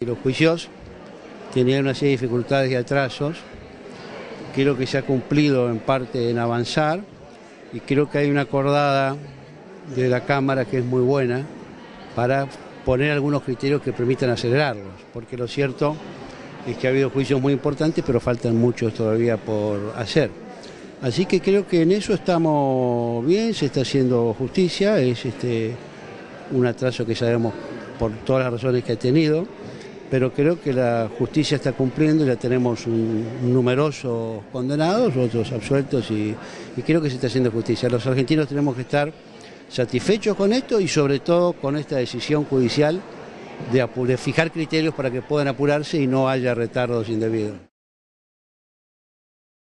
Los juicios tenían una serie de dificultades y atrasos. Creo que se ha cumplido en parte en avanzar y creo que hay una acordada de la Cámara que es muy buena para poner algunos criterios que permitan acelerarlos, porque lo cierto es que ha habido juicios muy importantes, pero faltan muchos todavía por hacer. Así que creo que en eso estamos bien, se está haciendo justicia, es un atraso que sabemos por todas las razones que ha tenido, pero creo que la justicia está cumpliendo, ya tenemos numerosos condenados, otros absueltos y creo que se está haciendo justicia. Los argentinos tenemos que estar satisfechos con esto y sobre todo con esta decisión judicial de fijar criterios para que puedan apurarse y no haya retardos indebidos.